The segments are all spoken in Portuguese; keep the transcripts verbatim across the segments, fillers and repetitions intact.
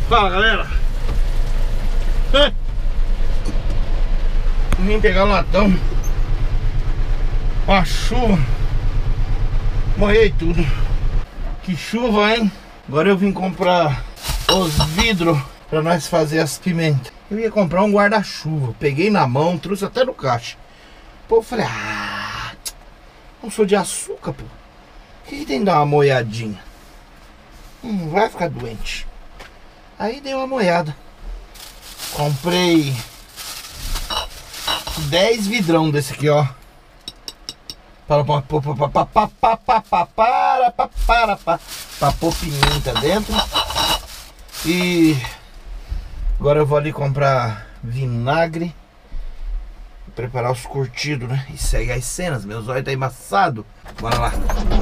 Fala, galera. Vim pegar o latão. Ó, a chuva. Molhei tudo. Que chuva, hein? Agora eu vim comprar os vidros pra nós fazer as pimentas. Eu ia comprar um guarda-chuva. Peguei na mão, trouxe até no caixa. Pô, eu falei, ah, não sou de açúcar, pô. O que, que tem que dar uma molhadinha? Hum, vai ficar doente. Aí dei uma molhada. Comprei dez vidrão desse aqui, ó. Para para para para para para para pôr pimenta dentro. E agora eu vou ali comprar vinagre, preparar os curtidos, né? E segue as cenas. Meus olhos tá embaçado. Bora lá.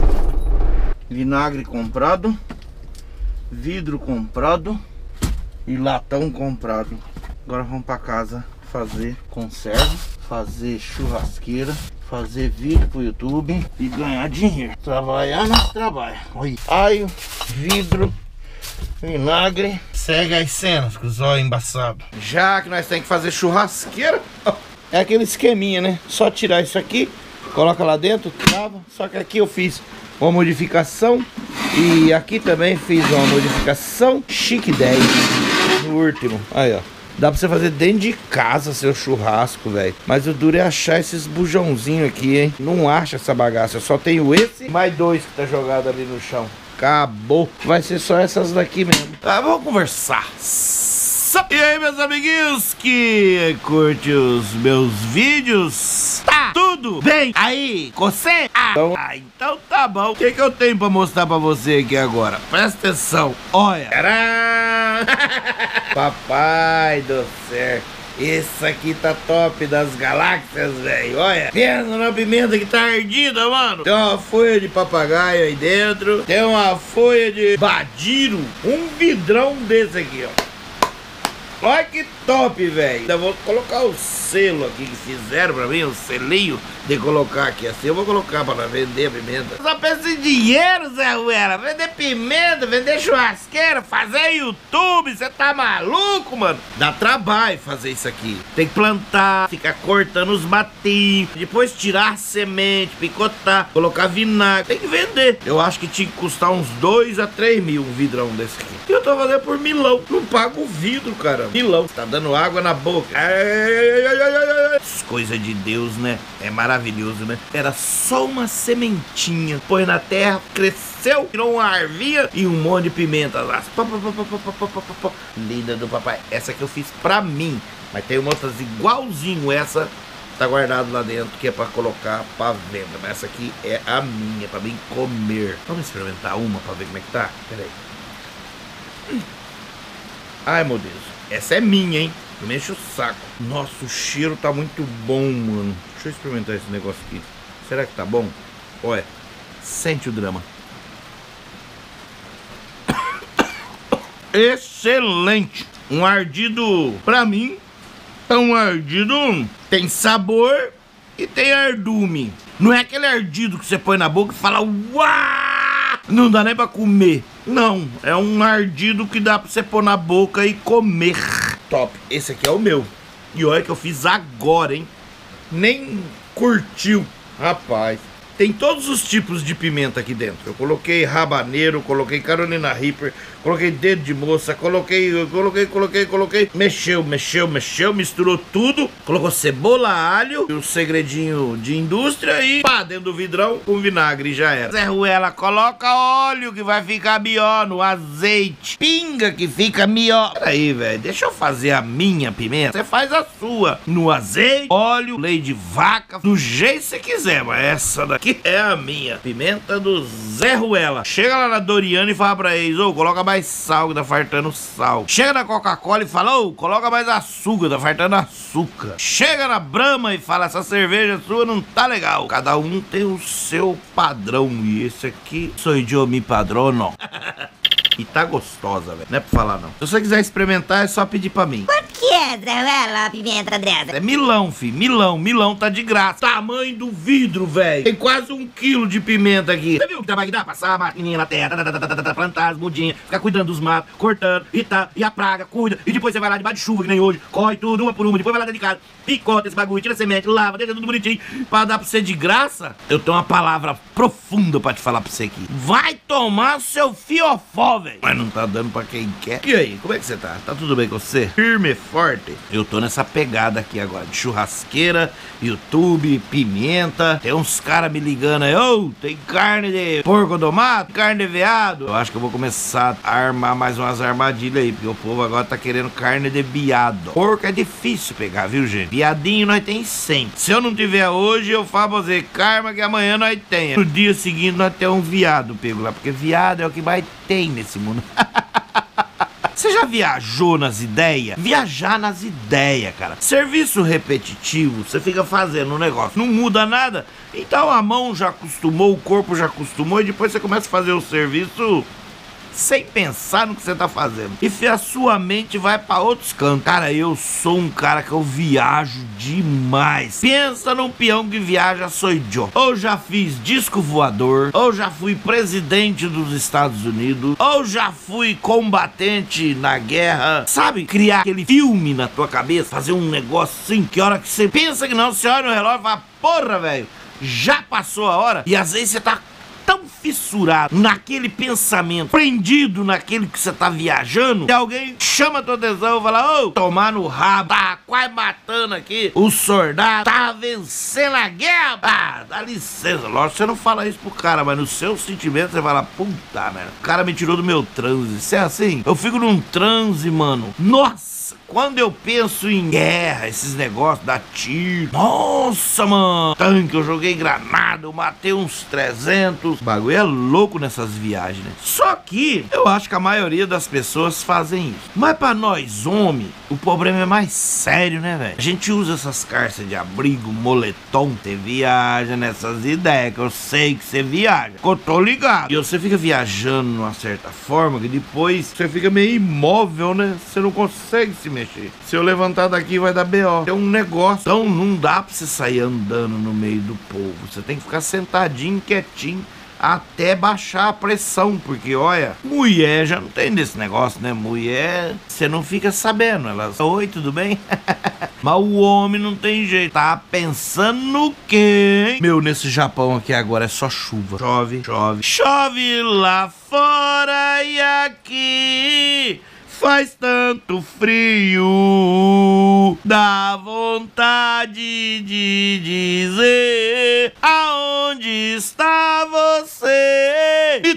Vinagre comprado, vidro comprado e latão comprado. Agora vamos para casa fazer conserva, fazer churrasqueira, fazer vídeo pro YouTube e ganhar dinheiro. Trabalhar, nós trabalha. Olha, alho, vidro, vinagre. Segue as cenas com os olhos embaçados. Já que nós temos que fazer churrasqueira, é aquele esqueminha, né? Só tirar isso aqui, coloca lá dentro, trava. Só que aqui eu fiz uma modificação e aqui também fiz uma modificação chique dez no último. Aí, ó. Dá pra você fazer dentro de casa seu churrasco, velho. Mas o duro é achar esses bujãozinhos aqui, hein? Não acha essa bagaça. Eu só tenho esse mais dois que tá jogado ali no chão. Acabou. Vai ser só essas daqui mesmo. Tá, vamos conversar. E aí, meus amiguinhos que curte os meus vídeos? Tá tudo bem aí com você? Ah, então, ah, então tá bom. O que, que eu tenho pra mostrar pra você aqui agora? Presta atenção. Olha. Tcharam! Papai do céu. Esse aqui tá top das galáxias, velho. Olha, pensa na pimenta que tá ardida, mano. Tem uma folha de papagaio aí dentro. Tem uma folha de badiro. Um vidrão desse aqui, ó. Olha que top, velho. Ainda vou colocar o selo aqui que fizeram pra mim, o selinho de colocar aqui assim. Eu vou colocar pra vender a pimenta. Só pensa em dinheiro, Zé Ruela. Vender pimenta, vender churrasqueira, fazer YouTube. Você tá maluco, mano? Dá trabalho fazer isso aqui. Tem que plantar, ficar cortando os matinhos, depois tirar a semente, picotar, colocar vinagre. Tem que vender. Eu acho que tinha que custar uns dois a três mil um vidrão desse aqui. E eu tô fazendo por milão. Não pago o vidro, cara. Milão. Tá dando água na boca. Coisa de Deus, né? É maravilhoso, né? Era só uma sementinha. Põe na terra, cresceu, virou uma arvinha e um monte de pimenta lá. Linda do papai. Essa que eu fiz pra mim. Mas tem outras igualzinho essa. Tá guardado lá dentro, que é pra colocar pra venda. Mas essa aqui é a minha, pra mim comer. Vamos experimentar uma pra ver como é que tá? Pera aí. Ai, meu Deus. Essa é minha, hein? Não me enche o saco. Nossa, o cheiro tá muito bom, mano. Deixa eu experimentar esse negócio aqui. Será que tá bom? Olha, sente o drama. Excelente. Um ardido, pra mim, é um ardido. Tem sabor e tem ardume. Não é aquele ardido que você põe na boca e fala uau! Não dá nem pra comer. Não, é um ardido que dá pra você pôr na boca e comer. Top, esse aqui é o meu. E olha que eu fiz agora, hein? Nem curtiu. Rapaz, tem todos os tipos de pimenta aqui dentro. Eu coloquei rabaneiro, coloquei Carolina Reaper, coloquei dedo de moça, coloquei, eu coloquei, coloquei, coloquei. Mexeu, mexeu, mexeu, misturou tudo. Colocou cebola, alho, e o segredinho de indústria e pá, dentro do vidrão com vinagre, já era. Zé Ruela, coloca óleo que vai ficar melhor no azeite. Pinga que fica melhor. Peraí, velho, deixa eu fazer a minha pimenta. Você faz a sua no azeite, óleo, leite de vaca, do jeito que você quiser, mas essa daqui que é a minha pimenta do Zé Ruela. Chega lá na Doriana e fala pra eles, ô, oh, coloca mais sal que tá fartando sal. Chega na Coca-Cola e fala, ô, oh, coloca mais açúcar, tá fartando açúcar. Chega na Brahma e fala, essa cerveja sua não tá legal. Cada um tem o seu padrão e esse aqui sou eu mi padrão. E tá gostosa, velho. Não é pra falar, não. Se você quiser experimentar, é só pedir pra mim. Que é, ela, pimenta dessa? É milão, fi, milão, milão tá de graça. Tamanho do vidro, velho. Tem quase um quilo de pimenta aqui. Você viu que trabalho que dá? Passar a maquininha na terra, tá, tá, tá, tá, tá, plantar as mudinhas, ficar cuidando dos matos, cortando e tá, e a praga, cuida. E depois você vai lá debaixo de chuva, que nem hoje, corre tudo, uma por uma, depois vai lá dentro de casa, picota esse bagulho, tira a semente, lava, deixa tudo bonitinho, pra dar pra você de graça. Eu tenho uma palavra profunda pra te falar pra você aqui. Vai tomar seu fiofó, velho. Mas não tá dando pra quem quer. E aí, como é que você tá? Tá tudo bem com você? Firme e forte? Eu tô nessa pegada aqui agora, de churrasqueira, YouTube, pimenta. Tem uns caras me ligando aí, ô, oh, tem carne de porco domado, carne de veado. Eu acho que eu vou começar a armar mais umas armadilhas aí, porque o povo agora tá querendo carne de viado. Porco é difícil pegar, viu, gente? Viadinho nós tem sempre. Se eu não tiver hoje, eu falo pra você, karma que amanhã nós tenha. No dia seguinte nós temos um viado pego lá, porque viado é o que mais tem nesse mundo. Você já viajou nas ideias? Viajar nas ideias, cara. Serviço repetitivo, você fica fazendo um negócio, não muda nada. Então a mão já acostumou, o corpo já acostumou, e depois você começa a fazer o serviço sem pensar no que você tá fazendo. E a sua mente vai pra outros cantos. Cara, eu sou um cara que eu viajo demais. Pensa num peão que viaja, sou eu. Ou já fiz disco voador, ou já fui presidente dos Estados Unidos, ou já fui combatente na guerra. Sabe, criar aquele filme na tua cabeça, fazer um negócio assim, que hora que você pensa que não, você olha no relógio e fala, porra, velho, já passou a hora. E às vezes você tá tão fissurado naquele pensamento, prendido naquele que você tá viajando, que alguém chama a tua atenção e fala, ô, oh, tomar no rabo, tá quase matando aqui o soldado, tá vencendo a guerra. Ah, dá licença, lógico, você não fala isso pro cara, mas no seu sentimento você fala, puta merda, o cara me tirou do meu transe. Se é assim, eu fico num transe, mano, nossa. Quando eu penso em guerra, esses negócios da tiro, nossa, mano, tanque, eu joguei granada, eu matei uns trezentos. O bagulho é louco nessas viagens, né? Só que eu acho que a maioria das pessoas fazem isso. Mas pra nós, homem, o problema é mais sério, né, velho? A gente usa essas carças de abrigo, moletom, você viaja nessas ideias, que eu sei que você viaja, que eu tô ligado. E você fica viajando de uma certa forma, que depois você fica meio imóvel, né? Você não consegue se mexer. Se eu levantar daqui vai dar B O. É um negócio. Então não dá pra você sair andando no meio do povo. Você tem que ficar sentadinho, quietinho, até baixar a pressão. Porque, olha, mulher já não tem desse negócio, né? Mulher, você não fica sabendo. Elas, oi, tudo bem? Mas o homem não tem jeito. Tá pensando no quê? Meu, nesse Japão aqui agora é só chuva. Chove, chove. Chove lá fora e aqui faz tanto frio, dá vontade de dizer aonde está você e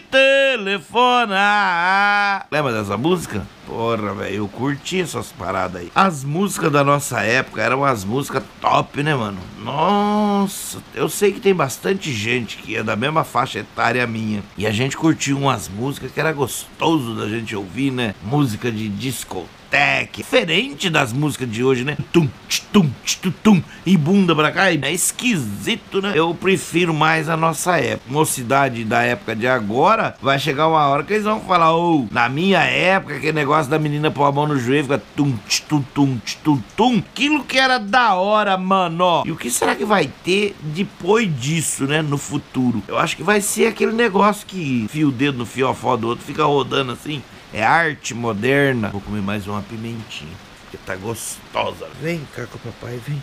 telefonar. Lembra dessa música? Porra, velho, eu curti essas paradas aí. As músicas da nossa época eram as músicas top, né, mano? Nossa, eu sei que tem bastante gente que é da mesma faixa etária minha. E a gente curtiu umas músicas que era gostoso da gente ouvir, né? Música de discoteca, diferente das músicas de hoje, né? Tum, tum, tum, tum, e bunda pra cá. É esquisito, né? Eu prefiro mais a nossa época. Mocidade da época de agora, vai chegar uma hora que eles vão falar, ô, oh, na minha época, aquele negócio da menina pôr a mão no joelho, fica tum, tum, tum, tum, tum. Aquilo que era da hora, mano. E o que será que vai ter depois disso, né? No futuro? Eu acho que vai ser aquele negócio que fia o dedo no fiofó do outro, fica rodando assim. É arte moderna. Vou comer mais uma pimentinha, que tá gostosa. Vem cá com o papai, vem.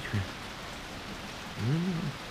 Hum.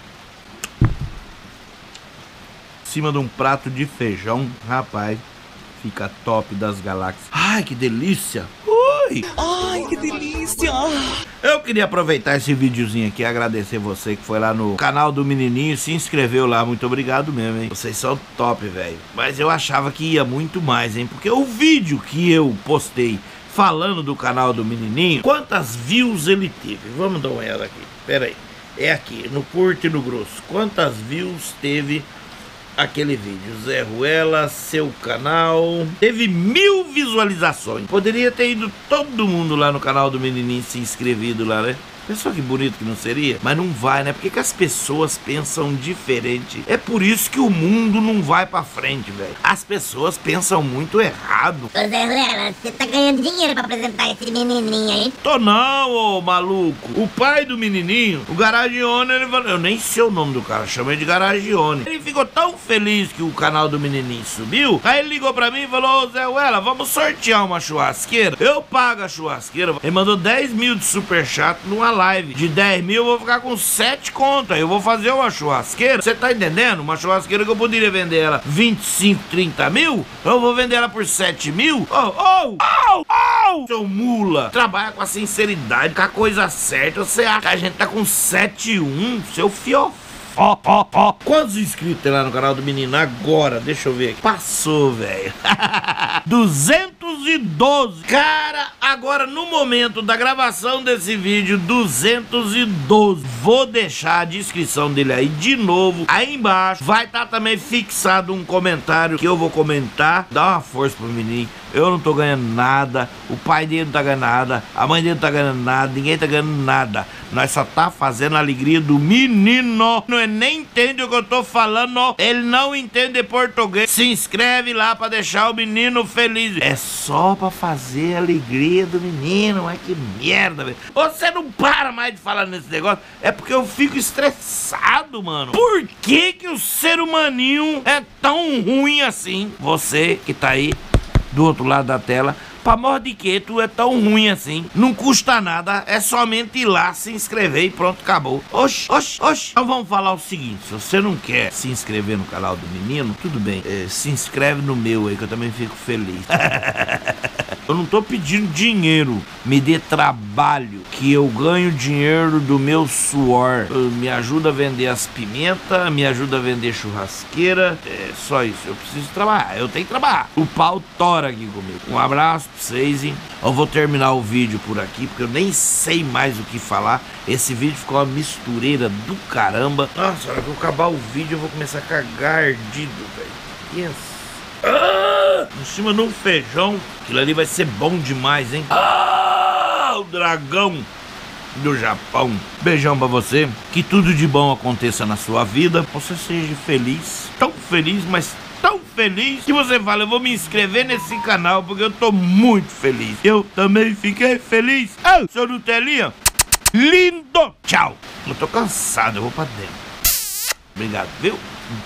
Em cima de um prato de feijão, rapaz, fica top das galáxias. Ai, que delícia. Ui. Ai, que delícia. Eu queria aproveitar esse videozinho aqui e agradecer você que foi lá no canal do menininho, se inscreveu lá, muito obrigado mesmo, hein? Vocês são top, velho. Mas eu achava que ia muito mais, hein? Porque o vídeo que eu postei falando do canal do menininho, quantas views ele teve? Vamos dar uma olhada aqui, pera aí. É aqui, no curto e no grosso. Quantas views teve aquele vídeo? Zé Ruela, seu canal, teve mil visualizações. Poderia ter ido todo mundo lá no canal do menininho, se inscrevido lá, né? Pensou que bonito que não seria? Mas não vai, né? Porque que as pessoas pensam diferente. É por isso que o mundo não vai pra frente, velho. As pessoas pensam muito errado. Ô Zé Ruela, você tá ganhando dinheiro pra apresentar esse menininho aí? Tô não, ô maluco. O pai do menininho, o Garagione, ele falou... Eu nem sei o nome do cara, chamei de Garagione. Ele ficou tão feliz que o canal do menininho subiu. Aí ele ligou pra mim e falou: ô Zé Ruela, vamos sortear uma churrasqueira. Eu pago a churrasqueira. Ele mandou dez mil de superchat numa live. De dez mil eu vou ficar com sete contas. Eu vou fazer uma churrasqueira. Você tá entendendo? Uma churrasqueira que eu poderia vender ela vinte e cinco, trinta mil. Eu vou vender ela por sete mil. Oh, oh, oh, oh. Seu mula. Trabalha com a sinceridade, com a coisa certa. Você acha que a gente tá com sete e um? Seu fiofó. Ó, ó, ó. Quantos inscritos tem lá no canal do menino agora? Deixa eu ver aqui. Passou, velho. duzentos e doze. Cara, agora no momento da gravação desse vídeo, duzentos e doze. Vou deixar a descrição dele aí de novo. Aí embaixo vai estar tá também fixado um comentário que eu vou comentar. Dá uma força pro menino. Eu não tô ganhando nada, o pai dele não tá ganhando nada, a mãe dele não tá ganhando nada, ninguém tá ganhando nada. Nós só tá fazendo a alegria do menino. Não é, nem entende o que eu tô falando, ele não entende português. Se inscreve lá pra deixar o menino feliz. É só pra fazer a alegria do menino, mas que merda, velho. Você não para mais de falar nesse negócio, é porque eu fico estressado, mano. Por que que o ser humaninho é tão ruim assim? Você que tá aí do outro lado da tela, pra morrer de que tu é tão ruim assim? Não custa nada, é somente ir lá, se inscrever e pronto, acabou. Oxi, oxi, oxi. Então vamos falar o seguinte: se você não quer se inscrever no canal do menino, tudo bem, é, se inscreve no meu aí que eu também fico feliz. Eu não tô pedindo dinheiro, me dê trabalho, que eu ganho dinheiro do meu suor. Me ajuda a vender as pimentas, me ajuda a vender churrasqueira, é só isso. Eu preciso trabalhar, eu tenho que trabalhar. O pau tora aqui comigo. Um abraço pra vocês, hein? Eu vou terminar o vídeo por aqui, porque eu nem sei mais o que falar. Esse vídeo ficou uma mistureira do caramba. Nossa, na hora que eu acabar o vídeo eu vou começar a cagar ardido, velho. Yes. Ah, em cima de um feijão. Aquilo ali vai ser bom demais, hein? Ah, o dragão do Japão. Beijão pra você. Que tudo de bom aconteça na sua vida. Você seja feliz. Tão feliz, mas tão feliz que você fala: eu vou me inscrever nesse canal porque eu tô muito feliz. Eu também fiquei feliz. Ah, seu Nutelinha, lindo. Tchau. Eu tô cansado, eu vou pra dentro. Obrigado, viu?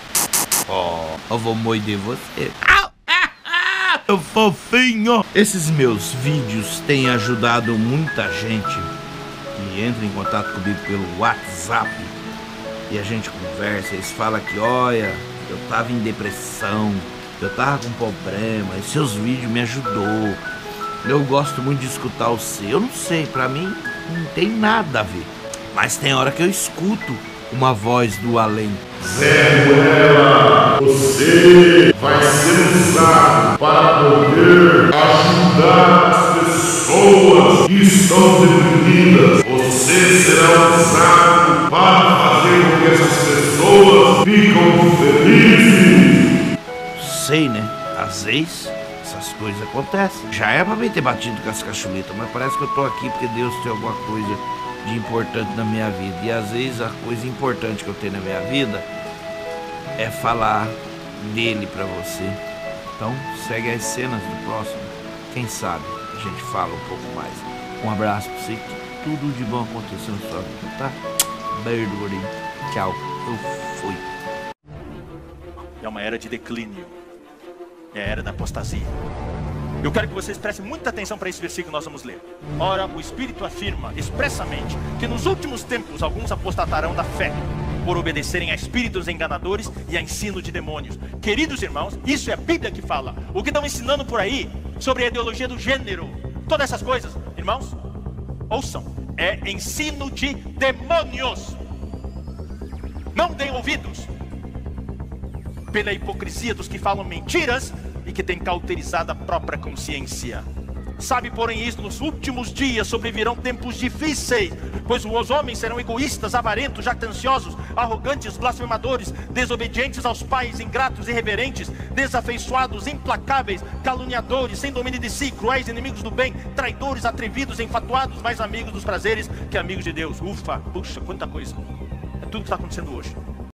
Ó, oh, eu vou morder você. Au! Eu fofinho. Esses meus vídeos têm ajudado muita gente que entra em contato comigo pelo WhatsApp e a gente conversa. Eles falam que, olha, eu tava em depressão, eu tava com problema, e seus vídeos me ajudou. Eu gosto muito de escutar o seu. Eu não sei, pra mim não tem nada a ver, mas tem hora que eu escuto uma voz do além. Zé Ruela, você vai ser usado para poder ajudar as pessoas que estão deprimidas. Você será usado para fazer com que essas pessoas fiquem felizes. Sei, né? Às vezes essas coisas acontecem. Já é pra mim ter batido com as cachuletas, mas parece que eu tô aqui porque Deus tem alguma coisa de importante na minha vida. E às vezes a coisa importante que eu tenho na minha vida é falar dele pra você. Então segue as cenas do próximo. Quem sabe a gente fala um pouco mais. Um abraço pra você, que tudo de bom aconteça na sua vida, tá? Beijo, gordinho. Tchau. Eu fui. É uma era de declínio. É a era da apostasia. Eu quero que vocês prestem muita atenção para esse versículo que nós vamos ler. Ora, o Espírito afirma expressamente que nos últimos tempos alguns apostatarão da fé, por obedecerem a espíritos enganadores e a ensino de demônios. Queridos irmãos, isso é a Bíblia que fala. O que estão ensinando por aí sobre a ideologia do gênero, todas essas coisas, irmãos, ouçam, é ensino de demônios. Não deem ouvidos pela hipocrisia dos que falam mentiras e que têm cauterizado a própria consciência. Sabe, porém, isto: nos últimos dias sobrevirão tempos difíceis, pois os homens serão egoístas, avarentos, jactanciosos, arrogantes, blasfemadores, desobedientes aos pais, ingratos, irreverentes, desafeiçoados, implacáveis, caluniadores, sem domínio de si, cruéis, inimigos do bem, traidores, atrevidos, enfatuados, mais amigos dos prazeres que amigos de Deus. Ufa, puxa, quanta coisa. É tudo que está acontecendo hoje.